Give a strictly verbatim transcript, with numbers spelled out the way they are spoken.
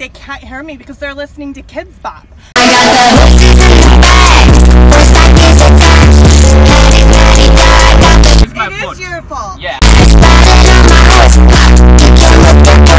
they can't hear me because they're listening to Kids Bop. I got the horses in the back, first I get attached. Patty, patty, I got the. It is your fault. Yeah. Riding on my horse, you can look at